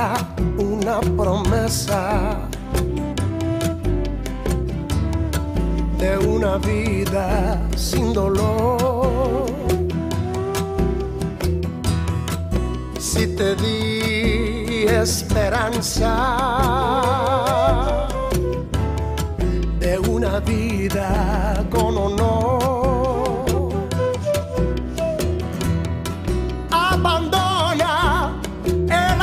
una promesa de una vida sin dolor. Si te di esperanza de una vida con honor, abandona el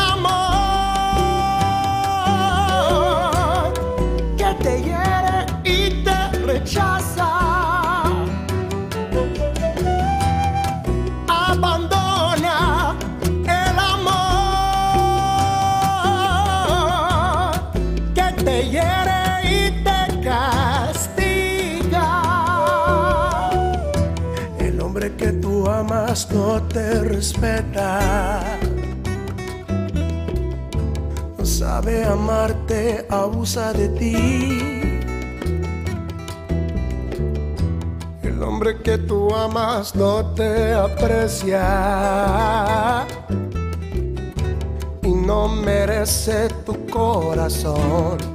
amor que te hiere y te rechaza. Abandona el amor que te hiere y te castiga. El hombre que tú amas no te respeta, no sabe amarte, abusa de ti. El hombre que tú amas no te aprecia y no merece tu corazón.